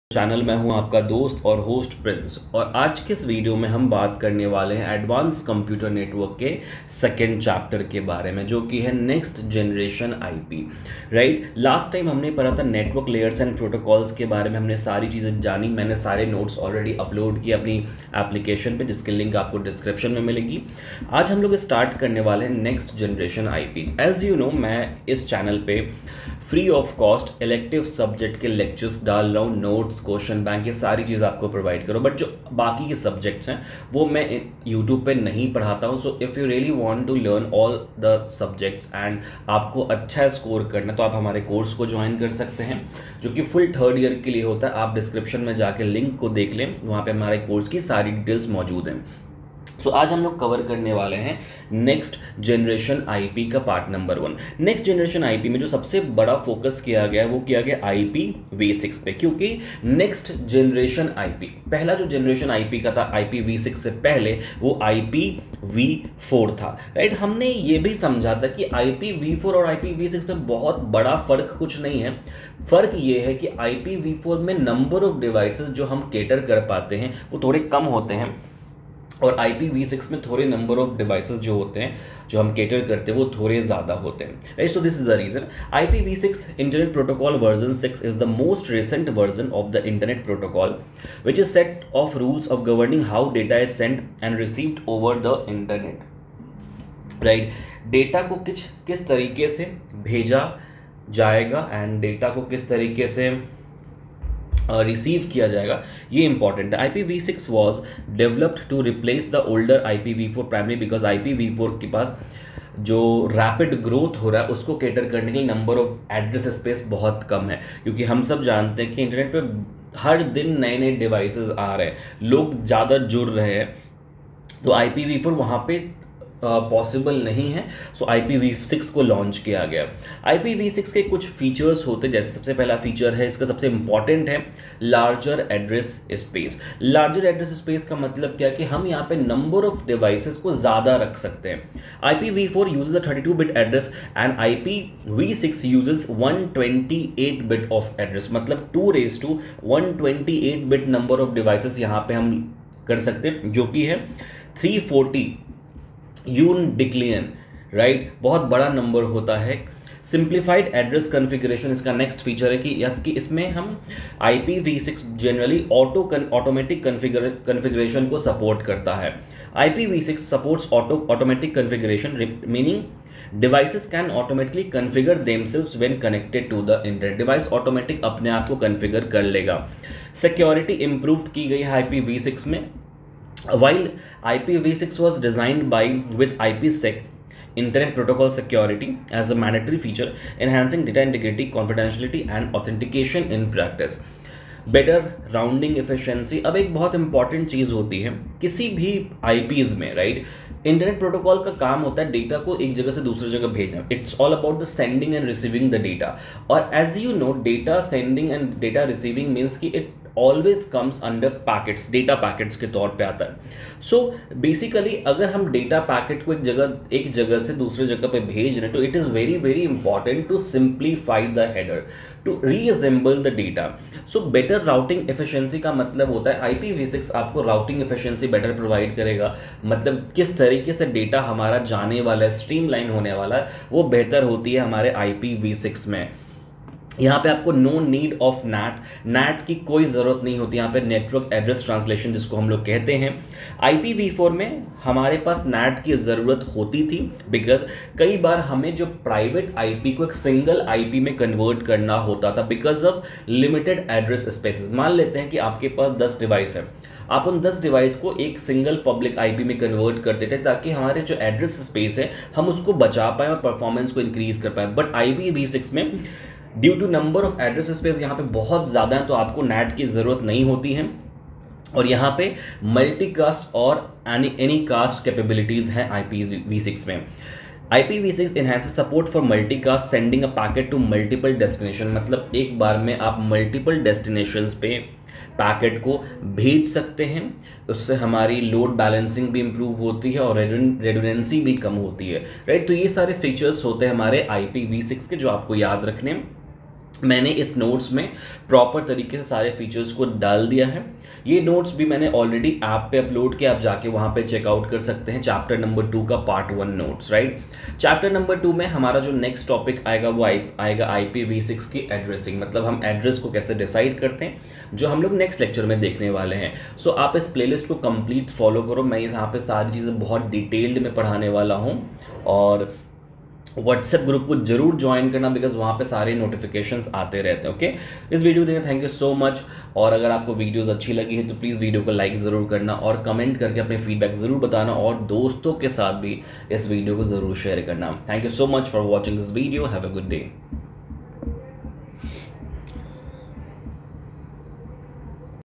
Channel मैं हूं आपका दोस्त और होस्ट प्रिंस। और आज के इस वीडियो में हम बात करने वाले हैं एडवांस कंप्यूटर नेटवर्क के सेकेंड चैप्टर के बारे में, जो कि है next generation IP. Right, last time हमने पढ़ा था नेटवर्क लेयर्स एंड प्रोटोकॉल्स के बारे में, हमने सारी चीज़ें जानी। मैंने सारे नोट्स ऑलरेडी अपलोड किए अपनी एप्लीकेशन पे, जिसकी लिंक आपको डिस्क्रिप्शन में मिलेगी। आज हम लोग स्टार्ट करने वाले हैं next generation IP. As you know, मैं इस चैनल पे free of cost elective subject के लेक्चर्स डाल रहा हूँ, नोट्स, क्वेश्चन बैंक, ये सारी चीज़ आपको प्रोवाइड करो। बट जो बाकी के सब्जेक्ट्स हैं वो मैं यूट्यूब पे नहीं पढ़ाता हूँ। So if you really want to learn all the subjects and आपको अच्छा स्कोर करना, तो आप हमारे कोर्स को ज्वाइन कर सकते हैं, जो कि फुल थर्ड ईयर के लिए होता है। आप डिस्क्रिप्शन में जाके लिंक को देख लें, वहाँ पे हमारे कोर्स की सारी डिटेल्स मौजूद हैं। सो आज हम लोग कवर करने वाले हैं नेक्स्ट जनरेशन आईपी का part number 1। Next generation IP में जो सबसे बड़ा फोकस किया गया है वो किया गया IPv6 पे, क्योंकि नेक्स्ट जनरेशन आईपी, पहला जो जनरेशन आईपी का था IPv6 से पहले, वो IPv4 था। राइट, हमने ये भी समझा था कि IPv4 और IPv6 में बहुत बड़ा फर्क कुछ नहीं है। फर्क ये है कि IPv4 में नंबर ऑफ डिवाइसेस जो हम केटर कर पाते हैं वो थोड़े कम होते हैं, और IPv6 में थोड़े नंबर ऑफ डिवाइसेस जो होते हैं, जो हम केटर करते हैं, वो थोड़े ज़्यादा होते हैं। Right, so this is the reason. IPv6 internet protocol version 6 is the most recent version of the internet protocol which is set of rules of governing how data is send and received over the internet. Right, data को किस तरीके से भेजा जाएगा and data को किस तरीके से रिसीव किया जाएगा, ये इंपॉर्टेंट है। IPv6 was developed to replace the older IPv4 primary because IPv4 के पास जो रैपिड ग्रोथ हो रहा है उसको केटर करने के लिए नंबर ऑफ एड्रेस स्पेस बहुत कम है, क्योंकि हम सब जानते हैं कि इंटरनेट पे हर दिन नए नए डिवाइसेस आ रहे हैं, लोग ज़्यादा जुड़ रहे हैं, तो IPv4 वहाँ पे पॉसिबल नहीं है। सो IPv6 को लॉन्च किया गया। IPv6 के कुछ फीचर्स होते हैं, जैसे सबसे पहला फीचर है, इसका सबसे इंपॉर्टेंट है larger address space. Larger address space का मतलब क्या है कि हम यहाँ पे नंबर ऑफ डिवाइसेस को ज़्यादा रख सकते हैं। IPv4 uses a 32 bit address and IPv6 uses 128 bit of address, मतलब 2 raised to 128 bit number of devices यहाँ पे हम कर सकते हैं, जो कि है 340 यूनिडिक्लियन। राइट, बहुत बड़ा नंबर होता है। सिंप्लीफाइड एड्रेस कॉन्फ़िगरेशन इसका नेक्स्ट फीचर है कि इसमें हम IPv6 जनरली ऑटोमेटिक कॉन्फ़िगरेशन को सपोर्ट करता है। IPv6 supports automatic configuration, meaning devices can automatically configure themselves when connected to the internet. Device automatic अपने आप को कॉन्फ़िगर कर लेगा। सिक्योरिटी इंप्रूव की गई है IPv6 में। While IPv6 was designed with IPsec, Internet Protocol Security, as a mandatory feature, enhancing data integrity, confidentiality, and authentication in practice. Better rounding efficiency। अब एक बहुत इंपॉर्टेंट चीज़ होती है किसी भी IPs में, राइट, इंटरनेट प्रोटोकॉल का काम होता है डेटा को एक जगह से दूसरी जगह भेजना। It's all about the sending and receiving the data. और as you know, data sending and data receiving means कि it always comes under packets, data packets के तौर पे आता है। सो बेसिकली अगर हम डेटा पैकेट को एक जगह से दूसरी जगह पे भेज रहे हैं, तो it is very very important to simplify the header, to reassemble the data. So better routing efficiency का मतलब होता है IPv6 आपको राउटिंग एफिशिएंसी बेटर प्रोवाइड करेगा, मतलब किस तरीके से डेटा हमारा जाने वाला है, स्ट्रीमलाइन होने वाला है, वो बेहतर होती है हमारे IPv6 में। यहाँ पे आपको नो नीड ऑफ नैट की कोई ज़रूरत नहीं होती। यहाँ पे नेटवर्क एड्रेस ट्रांसलेशन जिसको हम लोग कहते हैं। IPv4 में हमारे पास नैट की ज़रूरत होती थी, बिकॉज कई बार हमें जो प्राइवेट IP को एक सिंगल IP में कन्वर्ट करना होता था because of limited address spaces. मान लेते हैं कि आपके पास 10 डिवाइस है, आप उन 10 डिवाइस को एक सिंगल पब्लिक IP में कन्वर्ट करते थे ताकि हमारे जो एड्रेस स्पेस है हम उसको बचा पाएँ और परफॉर्मेंस को इंक्रीज कर पाएँ। बट IPv6 में due to number of address space यहाँ पे बहुत ज़्यादा है, तो आपको नैट की ज़रूरत नहीं होती है। और यहाँ पे मल्टीकास्ट और एनी कास्ट कैपेबिलिटीज़ हैं IPv6 में। IPv6 enhances support for multicast, sending a packet to multiple destination, मतलब एक बार में आप मल्टीपल डेस्टिनेशंस पे पैकेट को भेज सकते हैं। उससे हमारी लोड बैलेंसिंग भी इम्प्रूव होती है और रेडुडेंसी भी कम होती है। राइट, तो ये सारे फीचर्स होते हैं हमारे IPv6 के, जो आपको याद रखने मैंने इस नोट्स में प्रॉपर तरीके से सारे फीचर्स को डाल दिया है। ये नोट्स भी मैंने ऑलरेडी ऐप पे अपलोड किया, आप जाके वहाँ पे चेकआउट कर सकते हैं। चैप्टर नंबर 2 का part 1 notes, right. Chapter number 2 में हमारा जो नेक्स्ट टॉपिक आएगा वो आएगा IPv6 की एड्रेसिंग, मतलब हम एड्रेस को कैसे डिसाइड करते हैं, जो हम लोग नेक्स्ट लेक्चर में देखने वाले हैं। सो आप इस प्लेलिस्ट को कंप्लीट फॉलो करो, मैं यहाँ पे सारी चीज़ें बहुत डिटेल्ड में पढ़ाने वाला हूँ। और व्हाट्सएप ग्रुप को जरूर ज्वाइन करना, बिकॉज वहाँ पे सारे नोटिफिकेशंस आते रहते हैं। ओके, इस वीडियो देने थैंक यू सो मच। और अगर आपको वीडियोस अच्छी लगी है तो प्लीज़ वीडियो को लाइक ज़रूर करना और कमेंट करके अपने फीडबैक ज़रूर बताना, और दोस्तों के साथ भी इस वीडियो को ज़रूर शेयर करना। Thank you so much for watching this video. Have a good day.